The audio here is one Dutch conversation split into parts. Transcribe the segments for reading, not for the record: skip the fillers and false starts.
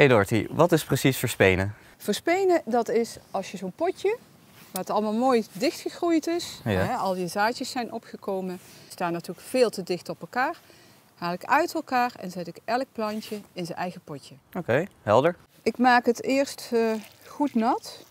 Hey Dorothy, wat is precies verspenen? Verspenen, dat is als je zo'n potje, waar het allemaal mooi dichtgegroeid is, hè, al die zaadjes zijn opgekomen, staan natuurlijk veel te dicht op elkaar, haal ik uit elkaar en zet ik elk plantje in zijn eigen potje. Oké, helder. Ik maak het eerst goed nat.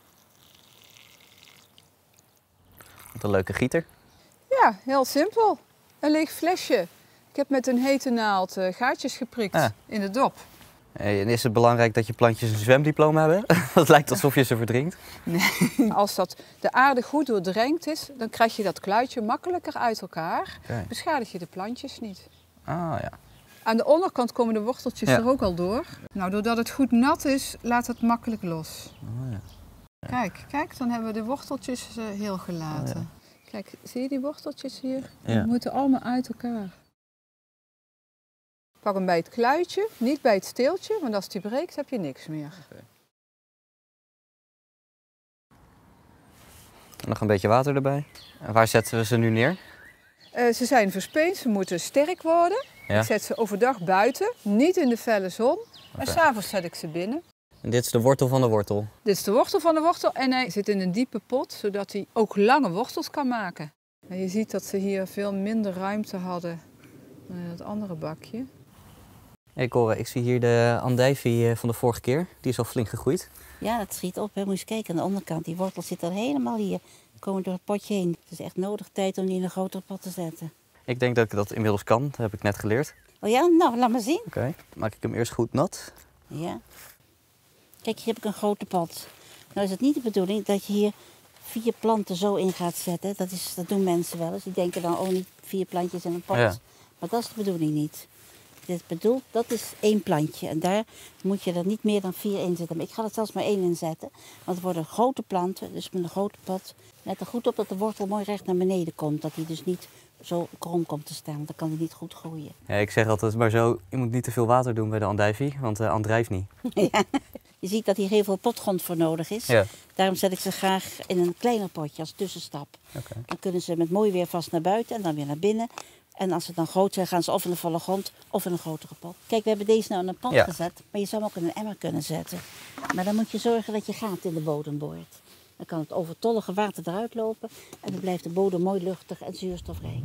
Wat een leuke gieter. Ja, heel simpel. Een leeg flesje. Ik heb met een hete naald gaatjes geprikt in de dop. En is het belangrijk dat je plantjes een zwemdiploma hebben? Het lijkt alsof je ze verdrinkt. Nee. Als de aarde goed doordrenkt is, dan krijg je dat kluitje makkelijker uit elkaar. Okay. Beschadig je de plantjes niet. Ah ja. Aan de onderkant komen de worteltjes er ook al door. Nou, doordat het goed nat is, laat het makkelijk los. Oh, ja. Kijk, dan hebben we de worteltjes heel gelaten. Oh, ja. Kijk, zie je die worteltjes hier? Ja. Die moeten allemaal uit elkaar. Pak hem bij het kluitje, niet bij het steeltje, want als die breekt heb je niks meer. Okay. Nog een beetje water erbij. En waar zetten we ze nu neer? Ze zijn verspeend, ze moeten sterk worden. Ja. Ik zet ze overdag buiten, niet in de felle zon. En 's avonds zet ik ze binnen. En dit is de wortel van de wortel? Dit is de wortel van de wortel en hij zit in een diepe pot, zodat hij ook lange wortels kan maken. En je ziet dat ze hier veel minder ruimte hadden dan in het andere bakje. Hey Cora, ik zie hier de andijvie van de vorige keer. Die is al flink gegroeid. Ja, dat schiet op. Hè. Moet je eens kijken aan de onderkant. Die wortels zitten er helemaal hier. Die komen door het potje heen. Het is echt nodig tijd om die in een grotere pot te zetten. Ik denk dat ik dat inmiddels kan. Dat heb ik net geleerd. Oh ja? Nou, laat maar zien. Oké. Maak ik hem eerst goed nat. Ja. Kijk, hier heb ik een grote pot. Nou is het niet de bedoeling dat je hier 4 planten zo in gaat zetten. Dat doen mensen wel eens. Die denken dan, oh, niet 4 plantjes in een pot. Ja. Maar dat is de bedoeling niet. Dit bedoeld, dat is 1 plantje. En daar moet je er niet meer dan 4 in zetten. Maar ik ga er zelfs maar 1 in zetten. Want het worden grote planten, dus met een grote pot. Let er goed op dat de wortel mooi recht naar beneden komt. Dat hij dus niet zo krom komt te staan. Dan kan hij niet goed groeien. Ja, ik zeg altijd maar zo, je moet niet te veel water doen bij de andijvie, want de andrijft niet. Ja. Je ziet dat hier heel veel potgrond voor nodig is. Ja. Daarom zet ik ze graag in een kleiner potje als tussenstap. Okay. Dan kunnen ze met mooi weer vast naar buiten en dan weer naar binnen. En als ze dan groot zijn, gaan ze of in de volle grond of in een grotere pot. Kijk, we hebben deze nou in een pot gezet, maar je zou hem ook in een emmer kunnen zetten. Maar dan moet je zorgen dat je gaten in de bodem boort. Dan kan het overtollige water eruit lopen en dan blijft de bodem mooi luchtig en zuurstofrijk.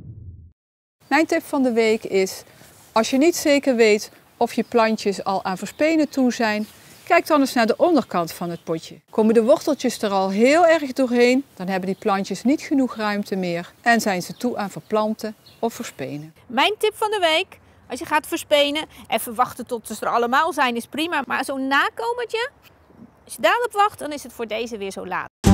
Mijn tip van de week is, als je niet zeker weet of je plantjes al aan verspenen toe zijn, kijk dan eens naar de onderkant van het potje. Komen de worteltjes er al heel erg doorheen, dan hebben die plantjes niet genoeg ruimte meer en zijn ze toe aan verplanten of verspenen. Mijn tip van de week, als je gaat verspenen, even wachten tot ze er allemaal zijn is prima. Maar zo'n nakomertje, als je daarop wacht, dan is het voor deze weer zo laat.